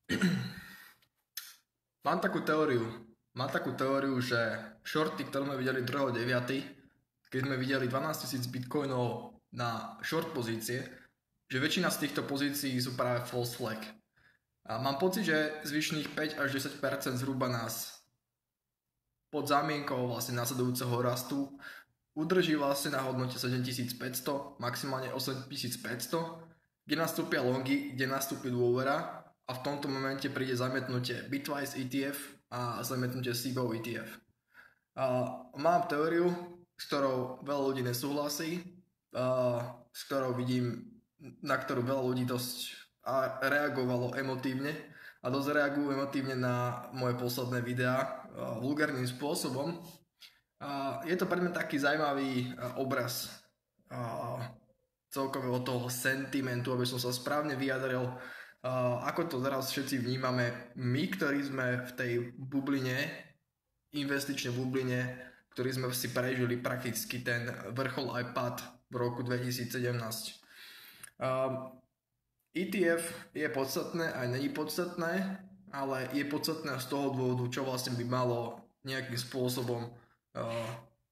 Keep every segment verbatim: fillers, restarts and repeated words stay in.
Mám takú teóriu. Mám takú teóriu, že shorty, ktoré sme videli druhého deviateho keď sme videli dvanásť tisíc bitcoinov na short pozície, že väčšina z týchto pozícií sú práve false flag. A mám pocit, že zvyšných päť až desať percent zhruba nás pod zámienkou vlastne nasledujúceho rastu udrží vlastne na hodnote sedemtisícpäťsto, maximálne osemtisícpäťsto, kde nastúpia longy, kde nastúpi dôvera a v tomto momente príde zamietnutie Bitwise E T F a zamietnutie S I B O E T F. A mám teóriu, s ktorou veľa ľudí nesúhlasí, a s ktorou vidím, na ktorú veľa ľudí dosť a reagovalo emotívne a dosť reagujú emotívne na moje posledné videá vulgárnym spôsobom. A je to pre mňa taký zaujímavý obraz a celkového toho sentimentu, aby som sa správne vyjadril, a ako to teraz všetci vnímame my, ktorí sme v tej bubline, investičnej bubline, ktorí sme si prežili prakticky ten vrchol aj pad v roku dvetisícsedemnásť. Um, E T F je podstatné, aj není podstatné, ale je podstatné z toho dôvodu, čo vlastne by malo nejakým spôsobom uh,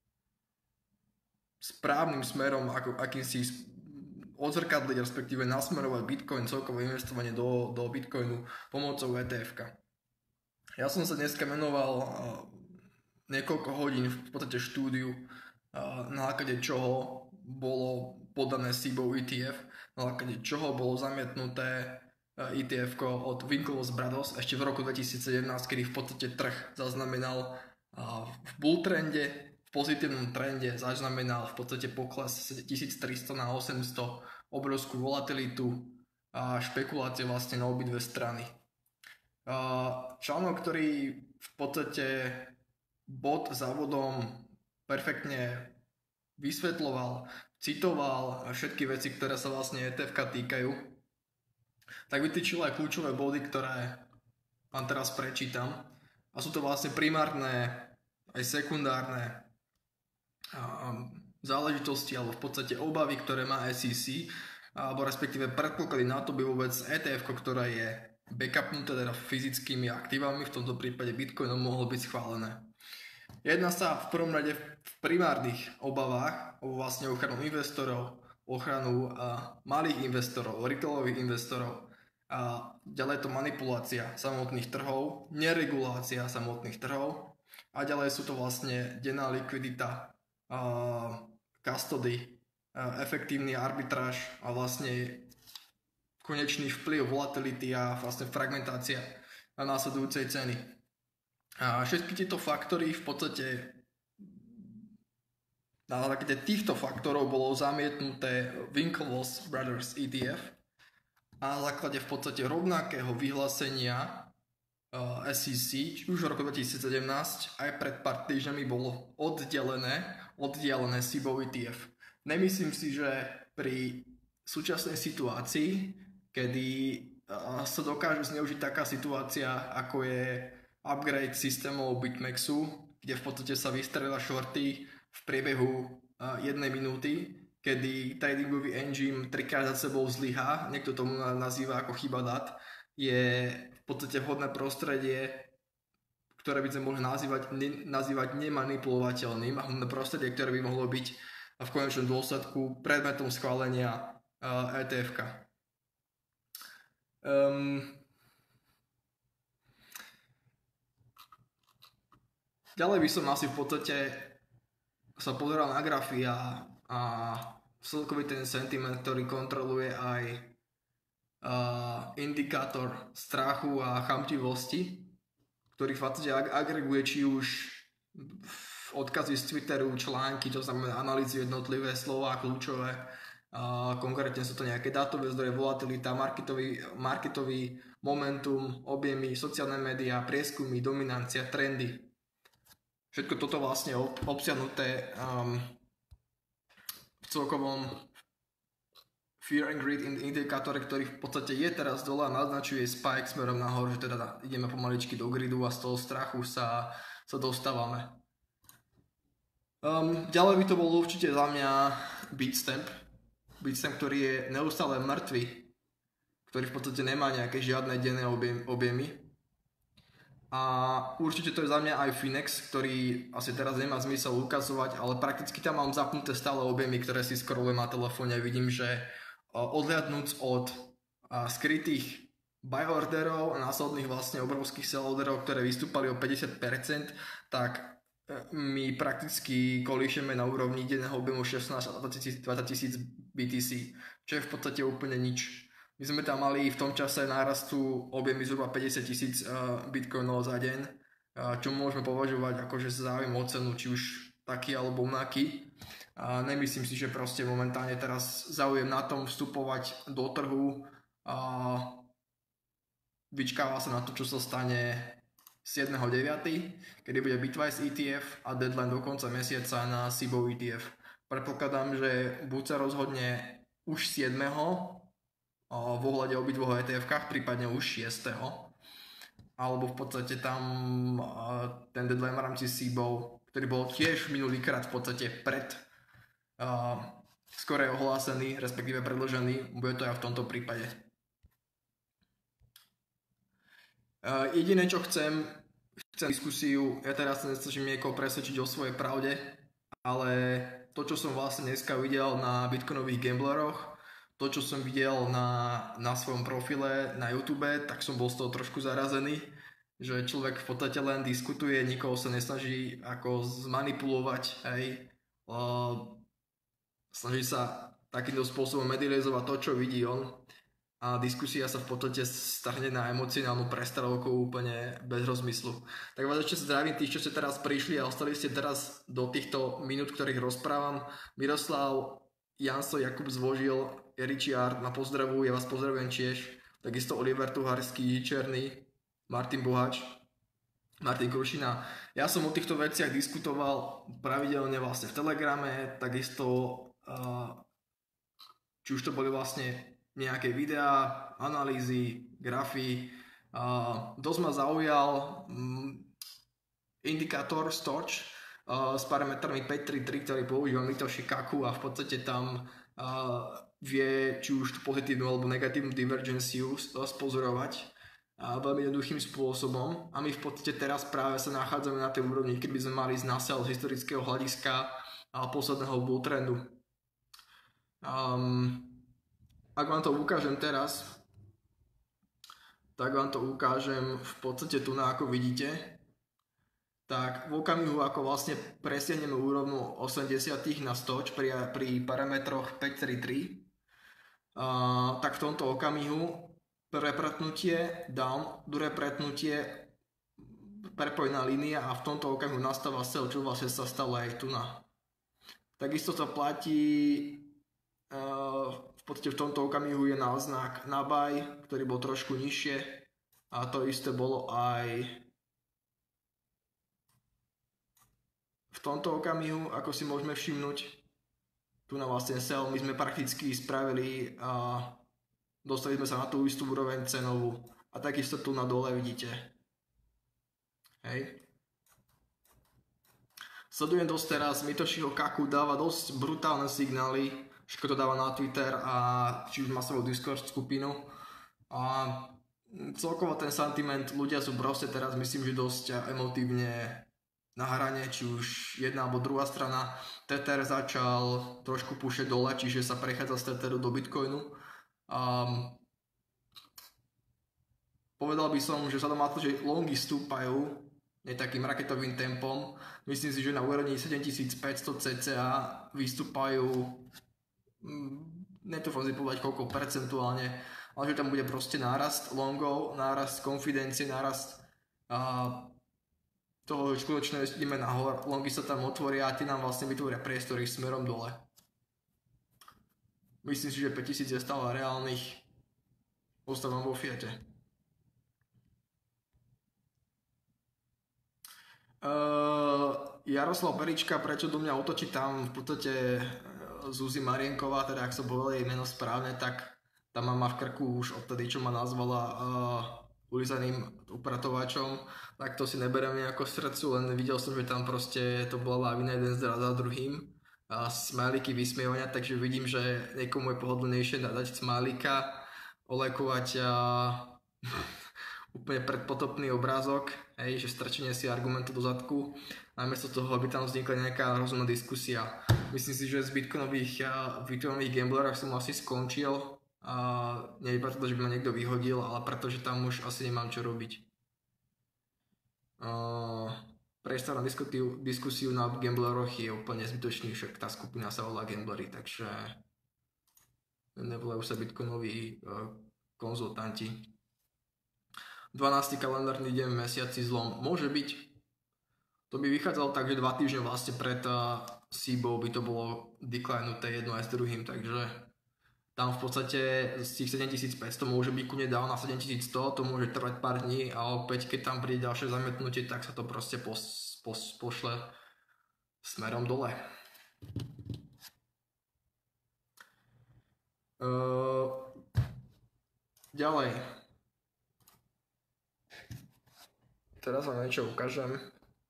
správnym smerom, ako, akým si odzrkadliť, respektíve nasmerovať Bitcoin, celkové investovanie do, do Bitcoinu pomocou E T F-ka. Ja som sa dneska menoval uh, niekoľko hodín v podstate štúdiu, na základe čoho bolo podané S I B O E T F, na základe čoho bolo zamietnuté E T F od Winklevoss Brothers ešte v roku dvetisícsedemnásť, kedy v podstate trh zaznamenal v bull trende, v pozitívnom trende zaznamenal v podstate pokles tisíctristo na osemsto, obrovskú volatilitu a špekulácie vlastne na obidve strany. Článok, ktorý v podstate bod za bodom perfektne vysvetľoval, citoval všetky veci, ktoré sa vlastne E T F-ka týkajú, tak vytýčil aj kľúčové body, ktoré vám teraz prečítam. A sú to vlastne primárne aj sekundárne záležitosti, alebo v podstate obavy, ktoré má S E C, alebo respektíve predpoklady na to by vôbec E T F, ktorá je backupnuté teda fyzickými aktívami, v tomto prípade Bitcoinom, mohlo byť schválené. Jedná sa v prvom rade v primárnych obavách o vlastne ochranu investorov, ochranu a malých investorov, retailových investorov a ďalej je to manipulácia samotných trhov, neregulácia samotných trhov a ďalej sú to vlastne denná likvidita, custody, efektívny arbitráž a vlastne konečný vplyv volatility a vlastne fragmentácia na následujúcej ceny. A všetky tieto faktory v podstate na základe týchto faktorov bolo zamietnuté Winklevoss Brothers E T F a na základe v podstate rovnakého vyhlásenia S E C, či už v roku dvetisícsedemnásť, aj pred pár týždňami bolo oddelené, oddelené S I B O E T F. Nemyslím si, že pri súčasnej situácii, kedy sa dokáže zneužiť taká situácia, ako je upgrade systémov BitMEXu, kde v podstate sa vystrelila shorty v priebehu uh, jednej minúty, kedy tradingový engine trikrát za sebou zlyhá, niekto tomu nazýva ako chyba dát, je v podstate vhodné prostredie, ktoré by sme mohli nazývať, ne, nazývať nemanipulovateľným a vhodné prostredie, ktoré by mohlo byť v konečnom dôsledku predmetom schválenia uh, E T F-ka. Um, Ďalej by som asi v podstate sa pozeral na grafy a, a celkový ten sentiment, ktorý kontroluje aj uh, indikátor strachu a chamtivosti, ktorý v podstate agreguje či už odkazy z Twitteru, články, to znamená analýzy jednotlivé slová kľúčové, uh, konkrétne sú to nejaké dátové zdroje, volatilita, marketový, marketový momentum, objemy, sociálne médiá, prieskumy, dominancia, trendy. Všetko toto vlastne obsiahnuté um, v celkovom Fear and Greed indikátore, ktorý v podstate je teraz dole a naznačuje spike smerom nahor, že teda ideme pomaličky do gridu a z toho strachu sa, sa dostávame. Um, ďalej by to bol určite za mňa Bitstamp. Bitstamp, ktorý je neustále mŕtvy, ktorý v podstate nemá nejaké žiadne denné objem, objemy. A určite to je za mňa aj Finex, ktorý asi teraz nemá zmysel ukazovať, ale prakticky tam mám zapnuté stále objemy, ktoré si scrollujem na telefóne. Vidím, že odhľadnúc od skrytých buy orderov a následných vlastne obrovských sell orderov, ktoré vystúpali o päťdesiat percent, tak my prakticky kolíšeme na úrovni denného objemu šestnásť až dvadsať tisíc bé té cé, čo je v podstate úplne nič. My sme tam mali v tom čase nárastu objemy zhruba päťdesiat tisíc bitcoinov za deň, čo môžeme považovať akože záujem o cenu, či už taký alebo onaký. A nemyslím si, že proste momentálne teraz záujem na tom vstupovať do trhu a vyčkáva sa na to, čo sa stane siedmeho deviateho kedy bude Bitwise é té ef a deadline do konca mesiaca na es í bé ó é té ef. Predpokladám, že buď sa rozhodne už siedmeho v ohľade obidvoch é té efkách, prípadne už šiesteho alebo v podstate tam ten deadline v rámci es í bé ó, ktorý bol tiež minulýkrát v podstate pred uh, skôr je ohlásený, respektíve predĺžený, bude to aj v tomto prípade. Uh, jediné, čo chcem, chcem diskusiu, ja teraz sa nesnažím niekoho presvedčiť o svojej pravde, ale to, čo som vlastne dneska videl na bitcoinových gambleroch, to, čo som videl na, na svojom profile na YouTube, tak som bol z toho trošku zarazený, že človek v podstate len diskutuje, nikoho sa nesnaží ako zmanipulovať, hej. Uh, snaží sa takýmto spôsobom medializovať to, čo vidí on, a diskusia sa v podstate stahne na emocionálnu prestravku úplne bez rozmyslu. Tak vás ešte zdravím tých, čo ste teraz prišli a ostali ste teraz do týchto minút, ktorých rozprávam. Miroslav, Janso, Jakub Zvožil, Ričiard ma pozdravujú, ja vás pozdravujem tiež. Takisto Oliver Tuharský, Černý, Martin Bohač, Martin Krušina. Ja som o týchto veciach diskutoval pravidelne vlastne v Telegrame, takisto uh, či už to boli vlastne nejaké videá, analýzy, grafy. Uh, dosť ma zaujal um, indikátor Storch uh, s parametrami päť tri tri, ktorý používa Mitoshi Kaku a v podstate tam uh, vie či už tú pozitívnu alebo negatívnu divergenciu spozorovať uh, veľmi jednoduchým spôsobom. A my v podstate teraz práve sa nachádzame na tej úrovni, keď by sme mali ísť na sell z historického hľadiska uh, posledného bull trendu. Um, Ak vám to ukážem teraz, tak vám to ukážem v podstate tu, na ako vidíte. Tak v okamihu, ako vlastne presiahneme úrovnu osemdesiat na sto pri, pri parametroch päť tri tri, uh, tak v tomto okamihu prepretnutie down, druhé pretnutie prepojená línia a v tomto okamihu nastáva sell, čo vlastne sa stalo aj tu na. Takisto to platí uh, v podstate v tomto okamihu je náznak na buy, ktorý bol trošku nižšie a to isté bolo aj v tomto okamihu, ako si môžeme všimnúť. Tu na vlastne sell my sme prakticky spravili a dostali sme sa na tú istú úroveň cenovú a takisto tu na dole vidíte. Hej. Sledujem dosť teraz, Mitoshiho Kaku dáva dosť brutálne signály, všetko to dáva na Twitter a či už má svoju Discord skupinu a celkovo ten sentiment, ľudia sú proste teraz myslím, že dosť emotívne na hrane, či už jedna alebo druhá strana. Tether začal trošku púšať dole, čiže sa prechádza z Tetheru do Bitcoinu. Um, povedal by som, že vzhľadom na to, že longy stúpajú nie takým raketovým tempom, myslím si, že na úrovni sedemtisícpäťsto cca vystúpajú, netúfam si povedať koľko percentuálne, ale že tam bude proste nárast longov, nárast konfidencie, nárast uh, toho, že skutočne ideme nahor, longy sa tam otvoria a tie nám vlastne vytvoria priestory smerom dole. Myslím si, že päťtisíc je stále reálnych, ostávam vo fiate. Uh, Jaroslav Perička, prečo do mňa útočí tam v podstate Zuzi Marienková, teda ak som povedal jej meno správne, tak tam má v krku už odtedy, čo ma nazvala uh, ulizaným upratovačom, tak to si neberiem nejako srdcu, len videl som, že tam proste to bola lavina jeden zraz za druhým. Uh, smajlíky vysmievania, takže vidím, že niekomu je pohodlnejšie dať smajlíka olajkovať a úplne predpotopný obrázok, hej, že strčenie si argumentu do zadku, namiesto toho, aby tam vznikla nejaká rozumná diskusia. Myslím si, že z bitcoinových, bitcoinových gamblerov som asi skončil, a nie iba preto, že by ma niekto vyhodil, ale preto, že tam už asi nemám čo robiť. Uh, priestor na diskusiu, diskusiu na gambleroch je úplne zbytočný, však tá skupina sa volá gamblery, takže nevolajú sa bitcoinoví uh, konzultanti. dvanásty kalendárny deň v mesiaci zlom môže byť. To by vychádzalo tak, že dva týždne vlastne pred uh, es í bé ó by to bolo deklinuté jedno aj s druhým, takže tam v podstate z tých sedemtisícpäťsto môže byť kune down na sedemtisícsto, to môže trvať pár dní a opäť keď tam príde ďalšie zamietnutie, tak sa to proste pos, pos, pošle smerom dole. Uh, ďalej. Teraz vám niečo ukážem.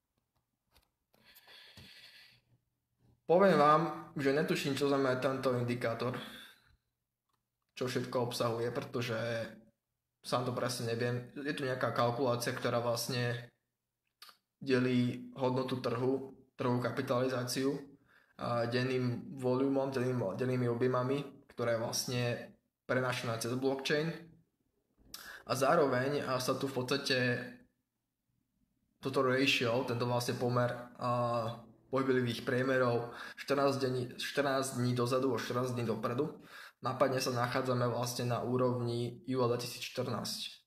Poviem vám, že netuším, čo znamená tento indikátor, čo všetko obsahuje, pretože sám to presne neviem. Je tu nejaká kalkulácia, ktorá vlastne delí hodnotu trhu, trhovú kapitalizáciu denným volumom, denným, dennými objemami, ktoré vlastne prenášané cez blockchain. A zároveň sa tu v podstate toto ratio, tento vlastne pomer pohybivých priemerov štrnásť dní, štrnásť dní dozadu a štrnásť dní dopredu, nápadne sa nachádzame vlastne na úrovni júla dvetisícštrnásť.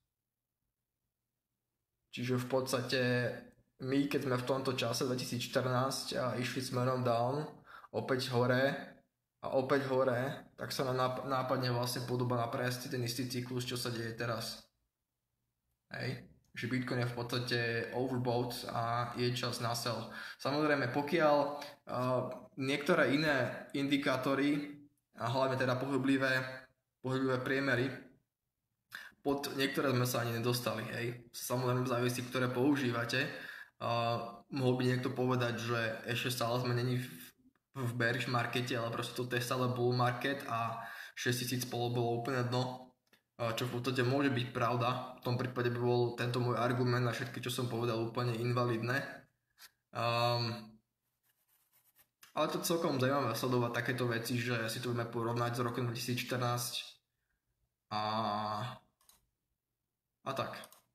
Čiže v podstate my, keď sme v tomto čase dvetisícštrnásť a išli smerom down, opäť hore a opäť hore, tak sa nám nápadne vlastne podoba na presne ten istý cyklus, čo sa deje teraz. Hej. Že Bitcoin je v podstate overbought a je čas na sell. Samozrejme, pokiaľ uh, niektoré iné indikátory, a hlavne teda pohyblivé, pohyblivé priemery, pod niektoré sme sa ani nedostali, hej. Samozrejme závisí, ktoré používate. Uh, mohol by niekto povedať, že ešte stále sme není v, v bearish markete, ale proste toto je stále bull market a šesťtisíc bolo, bolo úplne dno, uh, čo v podstate môže byť pravda. V tom prípade by bol tento môj argument na všetky, čo som povedal, úplne invalidné. Um, Ale to celkom zaujímavé sledovať takéto veci, že si to budeme porovnať s rokom dvetisícštrnásť a, a tak.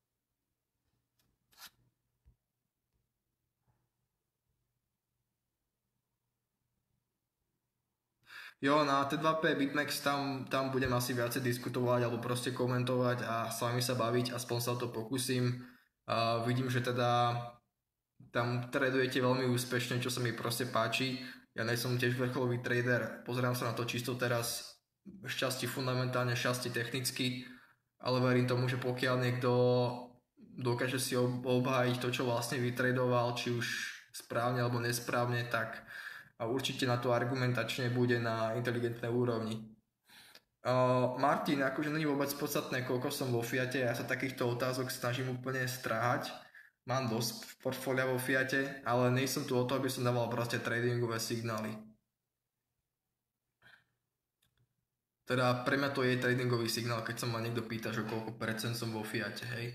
Jo, na té dva pé BitMEX tam, tam budem asi viacej diskutovať alebo proste komentovať a s vami sa baviť, aspoň sa o to pokúsim. Uh, vidím, že teda tam tradujete veľmi úspešne, čo sa mi proste páči. Ja nejsom tiež vrcholový trader, pozerám sa na to čisto teraz šťastí fundamentálne, šťastí technicky, ale verím tomu, že pokiaľ niekto dokáže si obhájiť to, čo vlastne vytradoval, či už správne alebo nesprávne, tak určite na to argumentačne bude na inteligentnej úrovni. Uh, Martin, akože není vôbec podstatné, koľko som vo Fiate, ja sa takýchto otázok snažím úplne stráhať. Mám dosť portfólia vo Fiate, ale nie som tu o to, aby som dával proste tradingové signály. Teda pre mňa to je tradingový signál, keď sa ma niekto pýta, že koľko percent som vo Fiate, hej.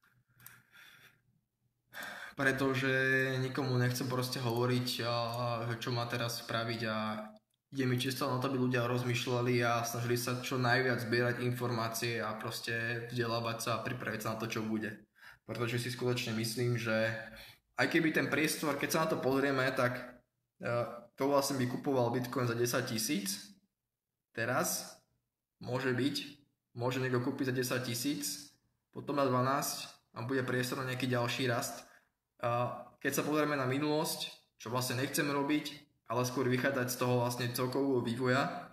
Pretože nikomu nechcem proste hovoriť, čo má teraz spraviť a ide mi čisto na to, aby ľudia rozmýšľali a snažili sa čo najviac zbierať informácie a proste vzdelávať sa a pripraviť sa na to, čo bude. Pretože si skutočne myslím, že aj keby ten priestor, keď sa na to pozrieme, tak to vlastne by kupoval Bitcoin za desať tisíc. Teraz môže byť, môže niekto kúpiť za desať tisíc, potom na dvanásť a bude priestor na nejaký ďalší rast. Keď sa pozrieme na minulosť, čo vlastne nechcem robiť, ale skôr vychádzať z toho vlastne celkového vývoja,